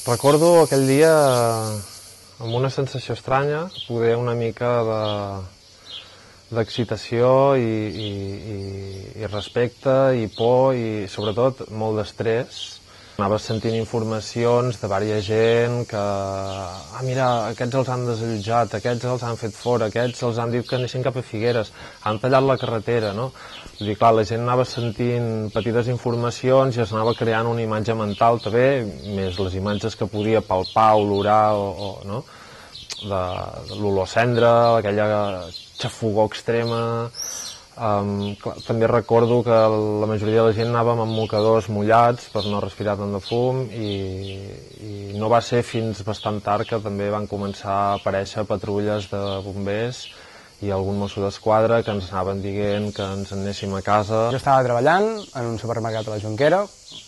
Recordo aquell dia amb una sensació estranya, poder una mica d'excitació i respecte i por i sobretot molt d'estrès. Anava sentint informacions de diversa gent que mira, aquests els han desallotjat, aquests els han fet fora, aquests els han dit que anessin cap a Figueres, han tallat la carretera, no? Vull dir, clar, la gent anava sentint petites informacions i es anava creant una imatge mental també, més les imatges que podia palpar, olorar no? De l'olor a cendra, aquella xafogor extrema. També recordo que la majoria de la gent anàvem amb mocadors mullats per no respirar tant de fum i no va ser fins bastant tard que també van començar a aparèixer patrulles de bombers i algun mosso d'esquadra que ens anaven dient que ens anéssim a casa. Jo estava treballant en un supermercat a la Jonquera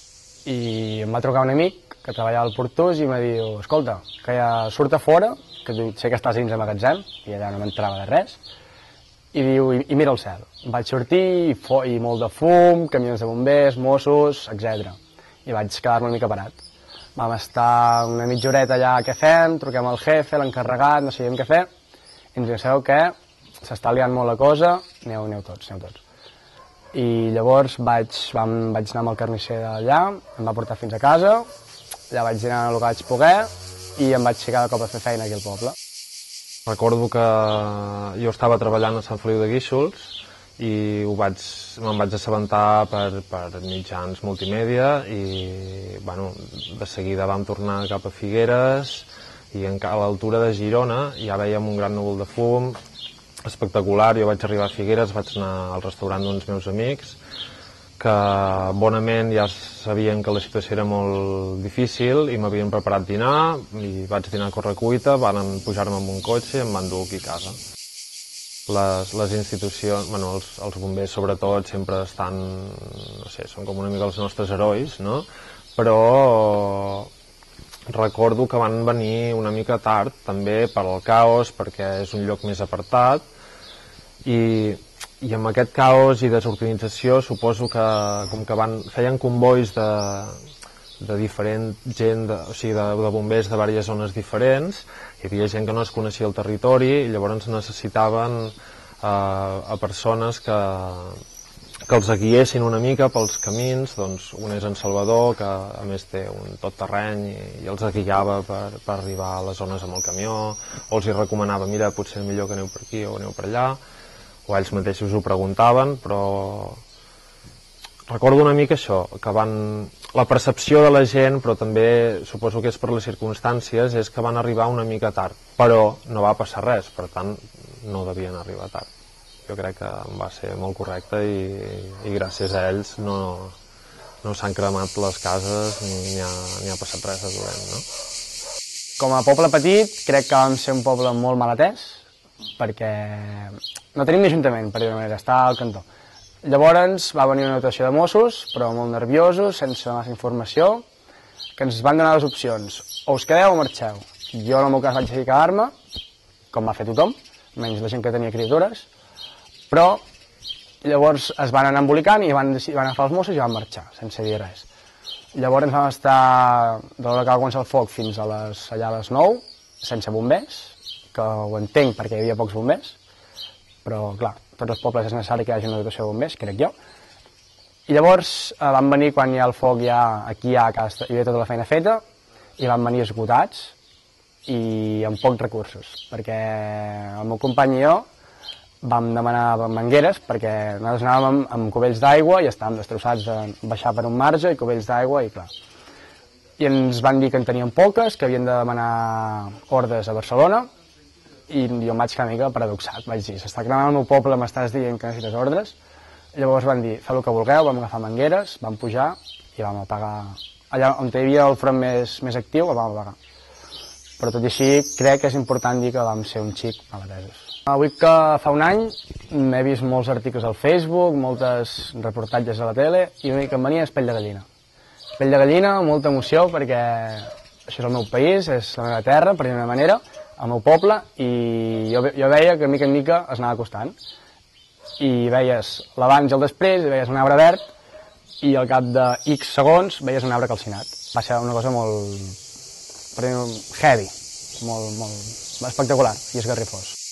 i em va trucar un amic que treballava al Portús i em va dir: escolta, que ja surt a fora, que sé que estàs dins de magatzem, i allà no m'entrava de res, i diu, i mira el cel. Vaig sortir i molt de fum, camions de bombers, Mossos, etc. I vaig quedar-me una mica parat. Vam estar una mitja horeta allà, què fem? Truquem al jefe, l'encarregat, no sabíem què fer. I ens sabeu què? S'està liant molt la cosa, aneu tots. I llavors vaig anar amb el carnisser d'allà, em va portar fins a casa, allà vaig dinar el que vaig poder i em vaig ficar de cop a fer feina aquí al poble. Recordo que jo estava treballant a Sant Feliu de Guíxols i me'n vaig assabentar per mitjans multimèdia i bueno, de seguida vam tornar cap a Figueres i a l'altura de Girona ja vèiem un gran núvol de fum espectacular. Jo vaig arribar a Figueres, vaig anar al restaurant d'uns meus amics que bonament ja sabien que la situació era molt difícil i m'havien preparat dinar i vaig dinar a correcuita, van pujar-me en un cotxe i em van dur aquí a casa. Les institucions, bueno, els bombers sobretot sempre estan, no sé, són com una mica els nostres herois, no? Però recordo que van venir una mica tard també per al caos perquè és un lloc més apartat i amb aquest caos i desorganització suposo que com que feien convois de diferent gent, o sigui de bombers de diverses zones diferents, hi havia gent que no es coneixia el territori i llavors necessitaven a persones que els guiessin una mica pels camins. Doncs un és en Salvador, que a més té un tot terreny i els guiava per arribar a les zones amb el camió, o els hi recomanava, mira, potser millor que aneu per aquí o aneu per allà, o ells mateixos ho preguntaven, però recordo una mica això, que la percepció de la gent, però també suposo que és per les circumstàncies, és que van arribar una mica tard, però no va passar res, per tant no devien arribar tard. Jo crec que va ser molt correcte i gràcies a ells no s'han cremat les cases ni ha passat res de dolent, no? Com a poble petit crec que vam ser un poble molt mal atès, perquè no tenim ni ajuntament, per dir-ho manera, està al cantó. Llavors va venir una dotació de Mossos, però molt nerviosos, sense massa informació, que ens van donar dues opcions: o us quedeu o marxeu. Jo en el meu cas vaig decidir quedar-me, com va fer tothom, menys la gent que tenia criatures, però llavors es van anar embolicant i van agafar els Mossos i van marxar, sense dir res. Llavors vam estar de l'hora que va començar el foc fins allà a les 9, sense bombers, que ho entenc perquè hi havia pocs bombers, però clar, tots els pobles és necessari que hi hagi una dotació de bombers, crec jo. I llavors van venir quan ja el foc aquí hi havia tota la feina feta i van venir esgotats i amb pocs recursos, perquè el meu company i jo vam demanar mangueres perquè nosaltres anàvem amb cubells d'aigua i estàvem destrossats de baixar per un marge i cubells d'aigua i clar. I ens van dir que en tenien poques, que havien de demanar ordres a Barcelona i jo em vaig quedar una mica paradoxat. Vaig dir, s'està cremant el meu poble, m'estàs dient que necessites ordres? Llavors van dir, feu el que vulgueu, vam agafar mangueres, vam pujar i vam apagar. Allà on hi havia el front més actiu el vam apagar. Però tot i així crec que és important dir que vam ser un xic mal atesos. Avui que fa un any m'he vist molts articles al Facebook, molts reportatges a la tele i l'únic que em venia és pell de gallina. Pell de gallina, molta emoció perquè això és el meu país, és la meva terra, per dir-ho manera, el meu poble, i jo veia que mica en mica es anava acostant. I veies l'abans i el després, i veies un arbre verd i al cap de X segons veies un arbre calcinat. Va ser una cosa molt heavy, molt espectacular i esgarrifós.